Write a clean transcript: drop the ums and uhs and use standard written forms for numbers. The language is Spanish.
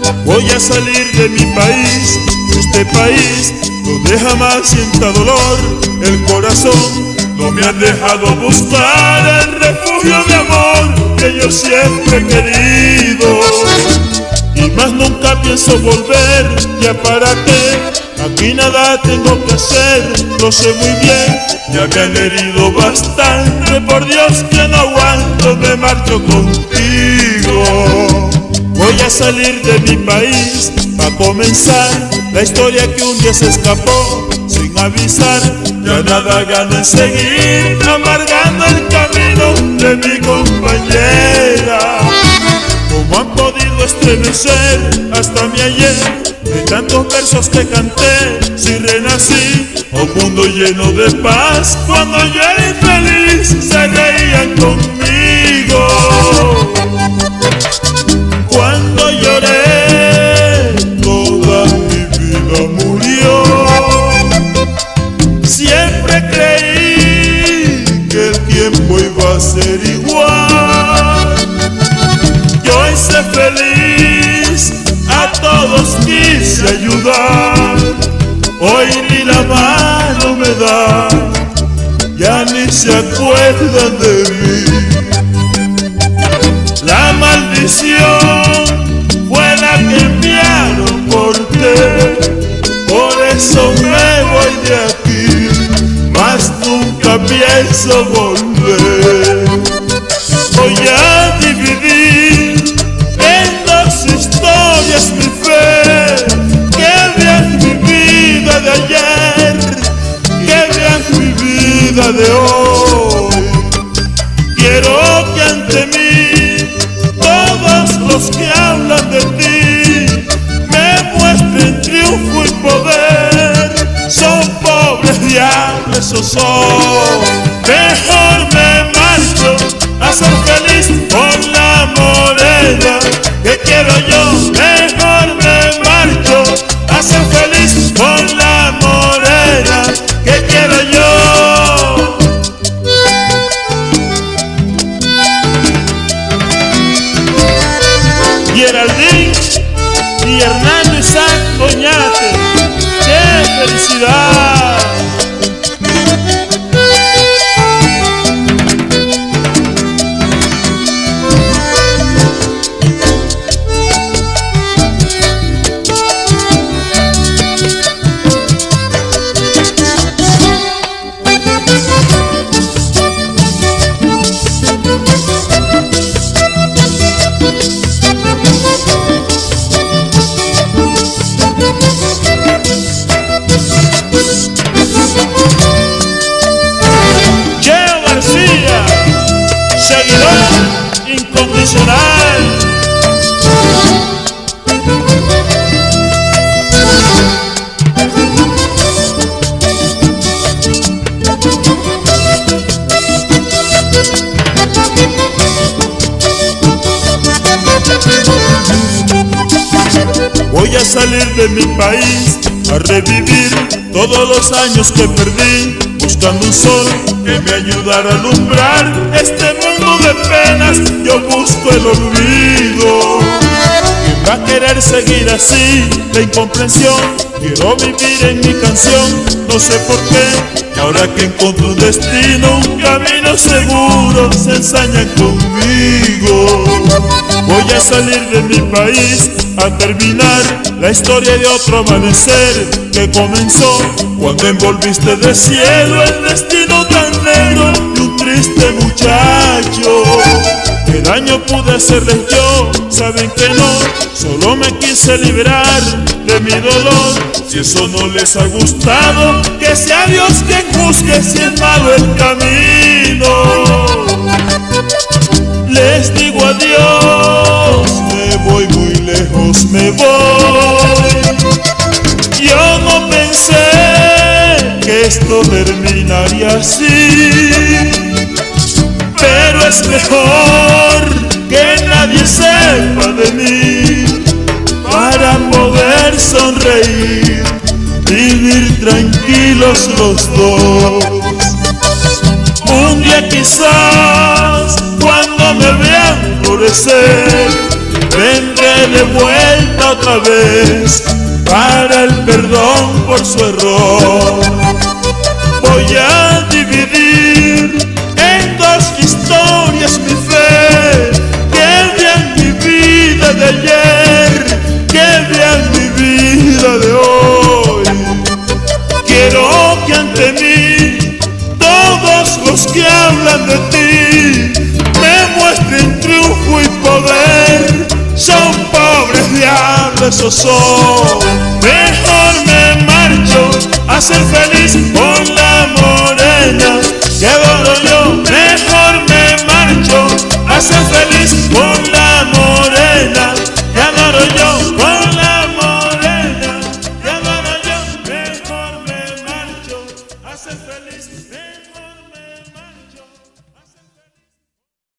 Voy a salir de mi país, de este país donde jamás sienta dolor. El corazón no me ha dejado buscar el refugio de amor que yo siempre he querido. Y más nunca pienso volver, ya para qué, aquí nada tengo que hacer. Lo sé muy bien, ya me han herido bastante, por Dios que no aguanto, me marcho contigo. Voy a salir de mi país, pa' comenzar la historia que un día se escapó sin avisar. Ya nada gano en seguir amargando el camino de mi compañera. ¿Cómo han podido estremecer hasta mi ayer? De tantos versos que canté, si renací a un mundo lleno de paz. Cuando yo era infeliz se reían conmigo. Cuando lloré toda mi vida murió. Siempre creí que el tiempo iba a ser igual. Yo hice feliz, a todos quise ayudar. Hoy ni la mano me da, ya ni se acuerdan de mí. La maldición fue la que enviaron por ti, por eso me voy de aquí, mas nunca pienso volver. Voy a dividir en dos historias mi fe, que vean mi vida de ayer, que vean mi vida de hoy. Quiero que ante mí todos los que hablan de ti me muestren triunfo y poder. Son pobres diablos, esos son. Mejor me marcho a ser feliz con la morena que quiero yo. Mejor me marcho a ser feliz con la morena que quiero yo. Geraldine y Hernando Isaac Oñate, ¡qué felicidad! Incondicional. Voy a salir de mi país, a revivir todos los años que perdí, buscando un sol que me ayudara a alumbrar este mundo de penas. Yo busco el olvido. ¿Quién va a querer seguir así? La incomprensión. Quiero vivir en mi canción, no sé por qué. Y ahora que encuentro un destino, un camino seguro, se ensañan conmigo. Voy a salir de mi país, a terminar la historia de otro amanecer que comenzó cuando envolviste de cielo el destino tan negro de un triste muchacho. ¿Qué daño pude hacerles yo? Saben que no, solo me quise liberar de mi dolor. Si eso no les ha gustado, que sea Dios quien juzgue si es malo el camino. Les digo adiós, me voy muy lejos, me voy. Yo no pensé que esto terminaría así, pero es mejor que nadie sepa de mí para poder sonreír, vivir tranquilos los dos. Un día quizás cuando me vean florecer, vendré de vuelta otra vez para el perdón por su error. Voy a dividir en dos historias mi fe, que vean mi vida de ayer, que vean mi vida de hoy. Quiero que ante mí todos los que hablan de ti me muestren triunfo y poder. Son pobres diablos o son. Mejor me marcho a ser feliz con la